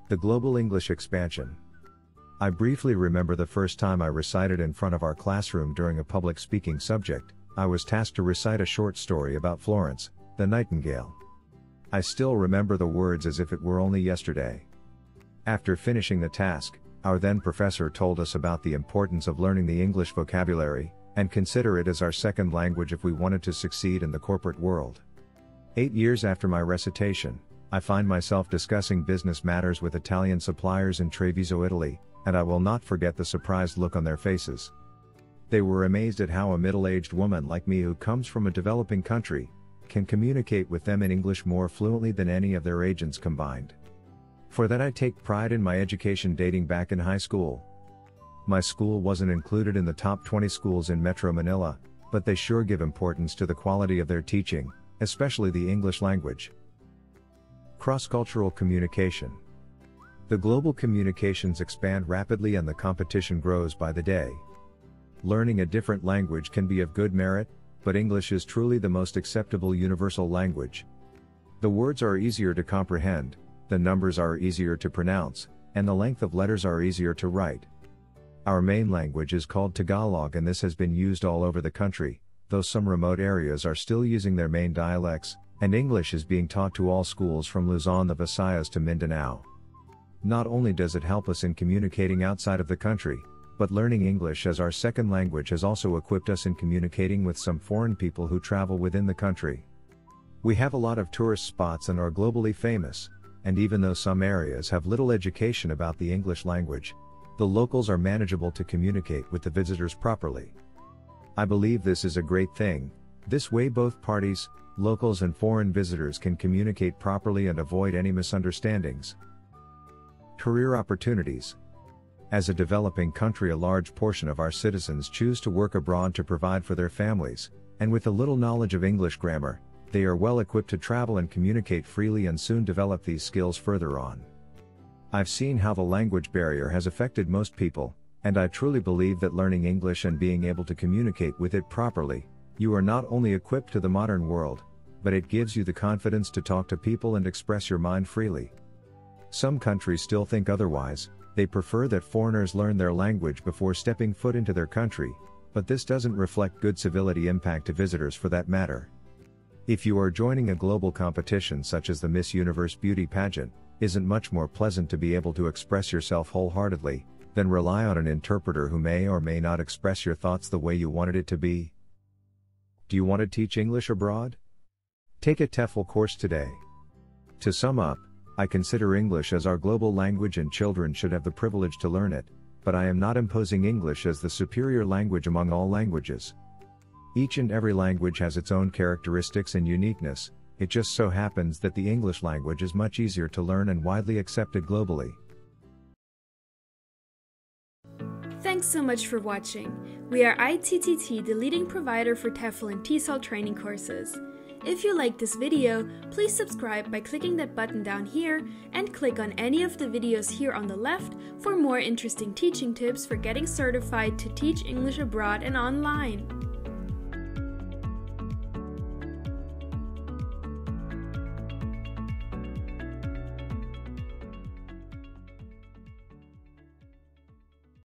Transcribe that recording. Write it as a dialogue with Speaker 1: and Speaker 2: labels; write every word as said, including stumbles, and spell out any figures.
Speaker 1: The global English expansion. I briefly remember the first time I recited in front of our classroom during a public speaking subject. I was tasked to recite a short story about Florence, the Nightingale. I still remember the words as if it were only yesterday. After finishing the task, our then professor told us about the importance of learning the English vocabulary, and consider it as our second language if we wanted to succeed in the corporate world. Eight years after my recitation, I find myself discussing business matters with Italian suppliers in Treviso, Italy, and I will not forget the surprised look on their faces. They were amazed at how a middle-aged woman like me who comes from a developing country, can communicate with them in English more fluently than any of their agents combined. For that I take pride in my education dating back in high school. My school wasn't included in the top twenty schools in Metro Manila, but they sure give importance to the quality of their teaching, especially the English language. Cross-cultural communication. The global communications expand rapidly and the competition grows by the day. Learning a different language can be of good merit, but English is truly the most acceptable universal language. The words are easier to comprehend, the numbers are easier to pronounce, and the length of letters are easier to write. Our main language is called Tagalog, and this has been used all over the country, though some remote areas are still using their main dialects, and English is being taught to all schools from Luzon, the Visayas to Mindanao. Not only does it help us in communicating outside of the country, but learning English as our second language has also equipped us in communicating with some foreign people who travel within the country. We have a lot of tourist spots and are globally famous, and even though some areas have little education about the English language, the locals are manageable to communicate with the visitors properly. I believe this is a great thing. This way both parties, locals and foreign visitors, can communicate properly and avoid any misunderstandings. Career opportunities. As a developing country, a large portion of our citizens choose to work abroad to provide for their families, and with a little knowledge of English grammar, they are well equipped to travel and communicate freely and soon develop these skills further on. I've seen how the language barrier has affected most people, and I truly believe that learning English and being able to communicate with it properly, you are not only equipped to the modern world, but it gives you the confidence to talk to people and express your mind freely. Some countries still think otherwise. They prefer that foreigners learn their language before stepping foot into their country, but this doesn't reflect good civility impact to visitors for that matter. If you are joining a global competition such as the Miss Universe beauty pageant, isn't much more pleasant to be able to express yourself wholeheartedly, than rely on an interpreter who may or may not express your thoughts the way you wanted it to be? Do you want to teach English abroad? Take a TEFL course today. To sum up, I consider English as our global language and children should have the privilege to learn it, but I am not imposing English as the superior language among all languages. Each and every language has its own characteristics and uniqueness. It just so happens that the English language is much easier to learn and widely accepted globally.
Speaker 2: Thanks so much for watching. We are I T T T, the leading provider for TEFL and T ESOL training courses. If you like this video, please subscribe by clicking that button down here and click on any of the videos here on the left for more interesting teaching tips for getting certified to teach English abroad and online.